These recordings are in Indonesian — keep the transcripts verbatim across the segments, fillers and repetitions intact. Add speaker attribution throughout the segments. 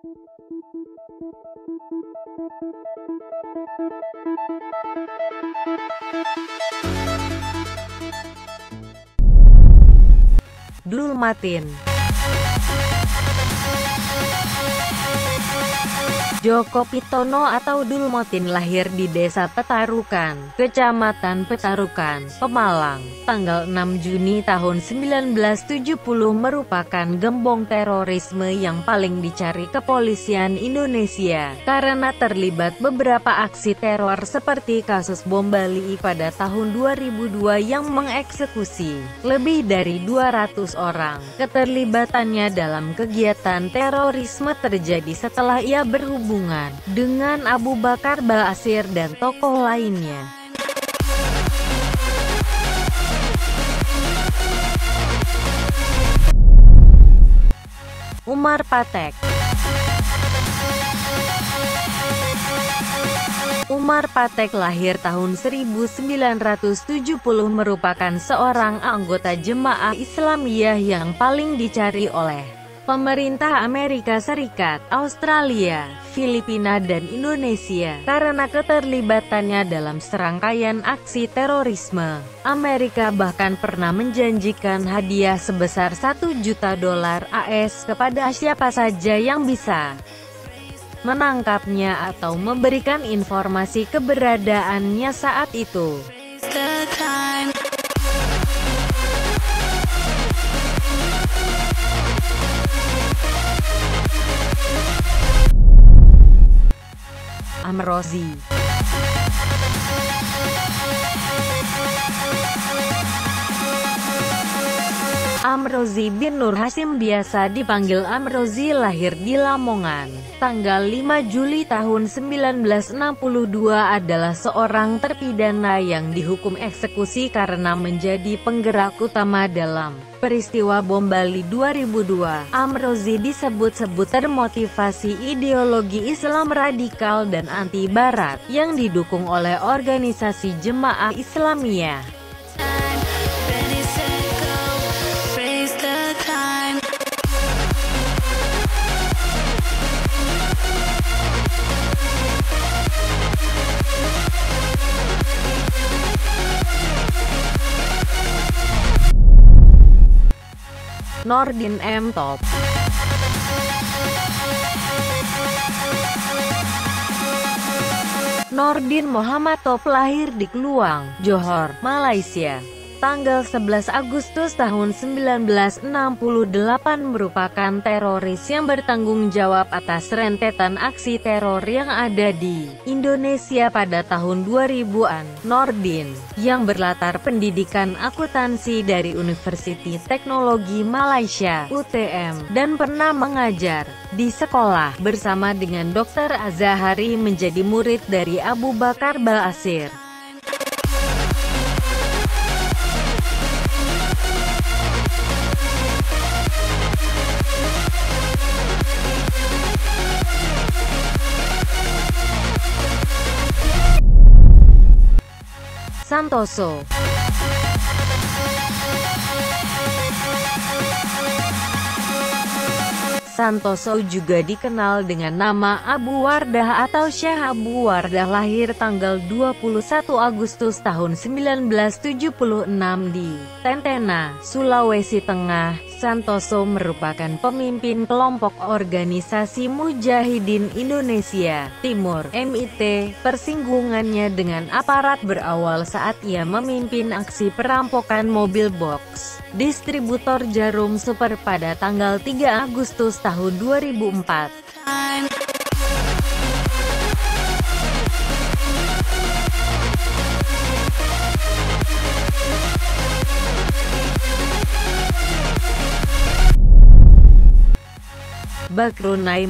Speaker 1: Dulmatin. Djoko Pitono atau Dulmatin lahir di Desa Petarukan, Kecamatan Petarukan, Pemalang, tanggal enam Juni tahun sembilan belas tujuh puluh merupakan gembong terorisme yang paling dicari kepolisian Indonesia, karena terlibat beberapa aksi teror seperti kasus bom Bali pada tahun dua ribu dua yang mengeksekusi lebih dari dua ratus orang. Keterlibatannya dalam kegiatan terorisme terjadi setelah ia berhubungan dengan Abu Bakar Ba'asyir dan tokoh lainnya. Umar Patek. Umar Patek lahir tahun seribu sembilan ratus tujuh puluh merupakan seorang anggota Jemaah Islamiyah yang paling dicari oleh pemerintah Amerika Serikat, Australia, Filipina dan Indonesia karena keterlibatannya dalam serangkaian aksi terorisme. Amerika bahkan pernah menjanjikan hadiah sebesar satu juta dolar A S kepada siapa saja yang bisa menangkapnya atau memberikan informasi keberadaannya saat itu. Amrozi. Amrozi bin Nur Hasim biasa dipanggil Amrozi lahir di Lamongan, tanggal lima Juli tahun sembilan belas enam puluh dua adalah seorang terpidana yang dihukum eksekusi karena menjadi penggerak utama dalam peristiwa bom Bali dua ribu dua. Amrozi disebut-sebut termotivasi ideologi Islam radikal dan anti-Barat yang didukung oleh organisasi Jemaah Islamiyah. Nordin M. Top. Nordin Muhammad Top lahir di Kluang, Johor, Malaysia, tanggal sebelas Agustus tahun sembilan belas enam puluh delapan merupakan teroris yang bertanggung jawab atas rentetan aksi teror yang ada di Indonesia pada tahun dua ribuan. Nordin, yang berlatar pendidikan akuntansi dari Universiti Teknologi Malaysia (U T M) dan pernah mengajar di sekolah bersama dengan dokter Azhari, menjadi murid dari Abu Bakar Ba'asyir. Santoso. Santoso juga dikenal dengan nama Abu Wardah atau Syekh Abu Wardah, lahir tanggal dua puluh satu Agustus tahun sembilan belas tujuh puluh enam di Tentena, Sulawesi Tengah. Santoso merupakan pemimpin kelompok organisasi Mujahidin Indonesia Timur (M I T). Persinggungannya dengan aparat berawal saat ia memimpin aksi perampokan mobil box distributor Jarum Super pada tanggal tiga Agustus tahun dua ribu empat. Bakru Naim.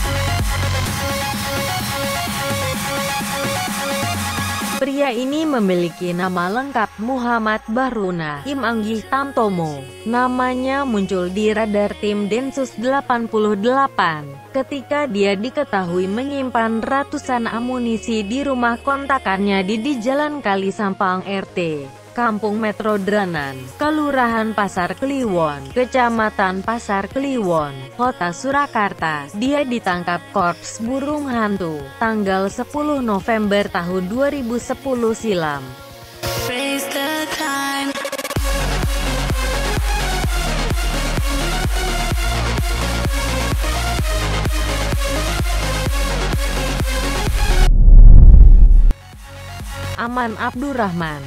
Speaker 1: Pria ini memiliki nama lengkap Muhammad Bahru Naim Anggih Tamtomo. Namanya muncul di radar tim Densus delapan puluh delapan ketika dia diketahui menyimpan ratusan amunisi di rumah kontrakannya di di Jalan Kali Sampang R T Kampung Metrodranan, Kelurahan Pasar Kliwon, Kecamatan Pasar Kliwon, Kota Surakarta. Dia ditangkap Korps Burung Hantu, tanggal sepuluh November tahun dua ribu sepuluh silam. Aman Abdurrahman.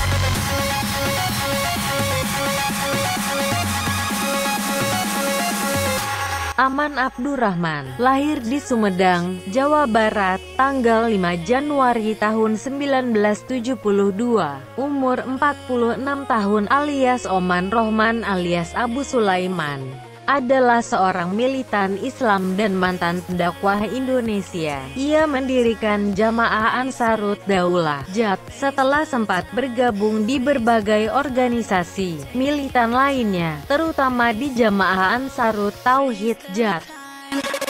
Speaker 1: Aman Abdurrahman lahir di Sumedang, Jawa Barat, tanggal lima Januari tahun seribu sembilan ratus tujuh puluh dua, umur empat puluh enam tahun alias Oman Rohman alias Abu Sulaiman. Adalah seorang militan Islam dan mantan pendakwah Indonesia. Ia mendirikan Jamaah Ansarut Daulah (J A D) setelah sempat bergabung di berbagai organisasi militan lainnya, terutama di Jamaah Ansarut Tauhid (J A D).